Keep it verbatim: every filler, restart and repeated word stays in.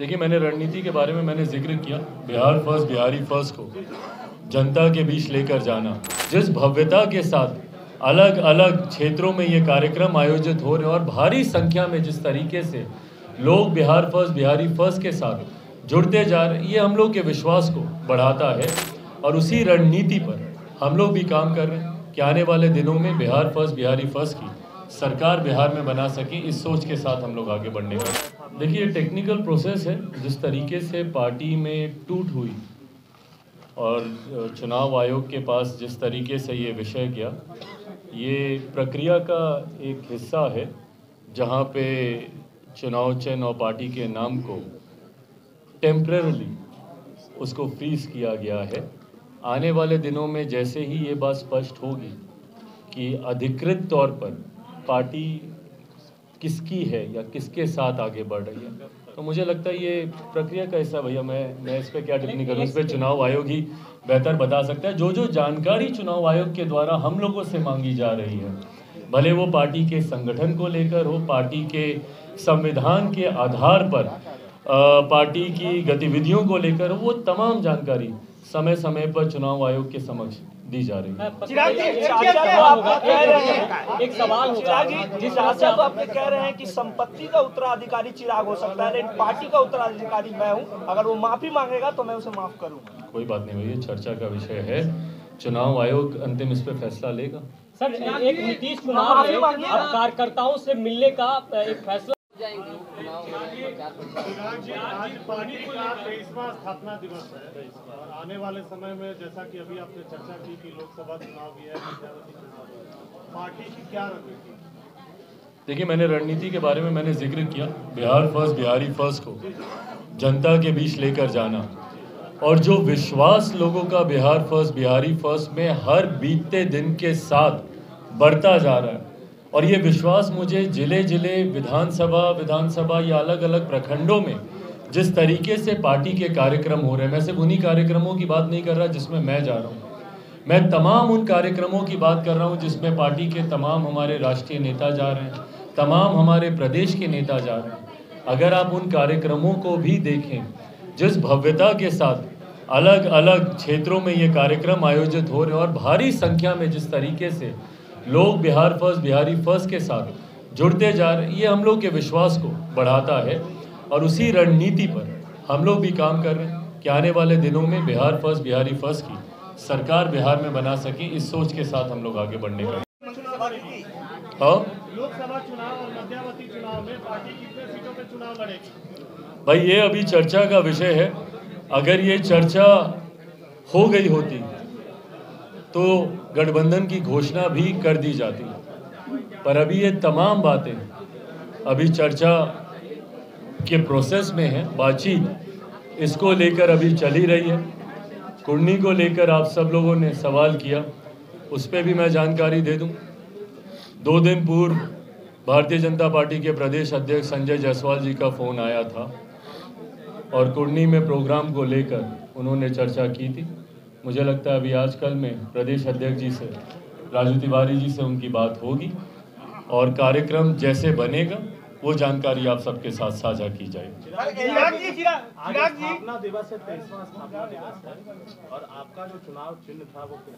देखिए, मैंने रणनीति के बारे में मैंने जिक्र किया, बिहार फर्स्ट, बिहारी फर्स्ट को जनता के बीच लेकर जाना। जिस भव्यता के साथ अलग अलग क्षेत्रों में ये कार्यक्रम आयोजित हो रहे हैं और भारी संख्या में जिस तरीके से लोग बिहार फर्स्ट, बिहारी फर्स्ट के साथ जुड़ते जा रहे हैं, ये हम लोग के विश्वास को बढ़ाता है और उसी रणनीति पर हम लोग भी काम कर रहे हैं कि आने वाले दिनों में बिहार फर्स्ट, बिहारी फर्स्ट की सरकार बिहार में बना सके। इस सोच के साथ हम लोग आगे बढ़ने का। देखिए, टेक्निकल प्रोसेस है। जिस तरीके से पार्टी में टूट हुई और चुनाव आयोग के पास जिस तरीके से ये विषय गया, ये प्रक्रिया का एक हिस्सा है जहाँ पे चुनाव चिन्ह और पार्टी के नाम को टेम्परेरली उसको फ्रीज किया गया है। आने वाले दिनों में जैसे ही ये बात स्पष्ट होगी कि अधिकृत तौर पर पार्टी किसकी है या किसके साथ आगे बढ़ रही है, तो मुझे लगता है ये प्रक्रिया का हिस्सा। भैया मैं मैं इस पर क्या टिप्पणी करूँ, इस पर चुनाव आयोग ही बेहतर बता सकता है। जो जो जानकारी चुनाव आयोग के द्वारा हम लोगों से मांगी जा रही है, भले वो पार्टी के संगठन को लेकर हो, पार्टी के संविधान के आधार पर पार्टी की गतिविधियों को लेकर हो, वो तमाम जानकारी समय समय पर चुनाव आयोग के समक्ष दी जा रही है। चिराग जी, आप कह रहे हैं, एक सवाल होगा, जिस आशा को आप कह रहे हैं कि संपत्ति का उत्तराधिकारी चिराग हो सकता है, लेकिन पार्टी का उत्तराधिकारी मैं हूं, अगर वो माफी मांगेगा तो मैं उसे माफ करूंगा। कोई बात नहीं भैया, चर्चा का विषय है, चुनाव आयोग अंतिम इस पे फैसला लेगा। सर, एक नीतीश कुमार ने कार्यकर्ताओं से मिलने का एक फैसला आज पार्टी का तेईसवां स्थापना दिवस है और आने वाले समय में जैसा कि अभी आपने चर्चा की कि लोकसभा चुनाव भी है, पंचायती चुनाव है, पार्टी की क्या रणनीति? देखिए, मैंने रणनीति के बारे में मैंने जिक्र किया, बिहार फर्स्ट, बिहारी फर्स्ट को जनता के बीच लेकर जाना और जो विश्वास लोगों का बिहार फर्स्ट, बिहारी फर्स्ट में हर बीतते दिन के साथ बढ़ता जा रहा है और ये विश्वास मुझे जिले जिले विधानसभा विधानसभा या अलग अलग प्रखंडों में जिस तरीके से पार्टी के कार्यक्रम हो रहे हैं, मैं सिर्फ उन्हीं कार्यक्रमों की बात नहीं कर रहा जिसमें मैं जा रहा हूँ, मैं तमाम उन कार्यक्रमों की बात कर रहा हूँ जिसमें पार्टी के तमाम हमारे राष्ट्रीय नेता जा रहे हैं, तमाम हमारे प्रदेश के नेता जा रहे हैं। अगर आप उन कार्यक्रमों को भी देखें, जिस भव्यता के साथ अलग अलग क्षेत्रों में ये कार्यक्रम आयोजित हो रहे हैं और भारी संख्या में जिस तरीके से लोग बिहार फर्स्ट, बिहारी फर्स्ट के साथ जुड़ते जा रहे हैं, ये हम लोग के विश्वास को बढ़ाता है और उसी रणनीति पर हम लोग भी काम कर रहे हैं कि आने वाले दिनों में बिहार फर्स्ट, बिहारी फर्स्ट की सरकार बिहार में बना सके। इस सोच के साथ हम लोग आगे बढ़ने का। हाँ, लोकसभा चुनाव और मध्यावधि चुनाव में पार्टी कितने सीटों पे चुनाव लड़ेगी? भाई, ये अभी चर्चा का विषय है। अगर ये चर्चा हो गई होती तो गठबंधन की घोषणा भी कर दी जाती, पर अभी ये तमाम बातें अभी चर्चा के प्रोसेस में है, बातचीत इसको लेकर अभी चली रही है। कुर्नी को लेकर आप सब लोगों ने सवाल किया, उस पर भी मैं जानकारी दे दूं। दो दिन पूर्व भारतीय जनता पार्टी के प्रदेश अध्यक्ष संजय जायसवाल जी का फ़ोन आया था और कुर्नी में प्रोग्राम को लेकर उन्होंने चर्चा की थी। मुझे लगता है अभी आजकल में प्रदेश अध्यक्ष जी से, राजू तिवारी जी से उनकी बात होगी और कार्यक्रम जैसे बनेगा वो जानकारी आप सबके साथ साझा की जाएगी। चिराग जी, चिराग जी, स्थापना दिवस है, तेईसवां स्थापना दिवस है और आपका जो चुनाव चिन्ह था वो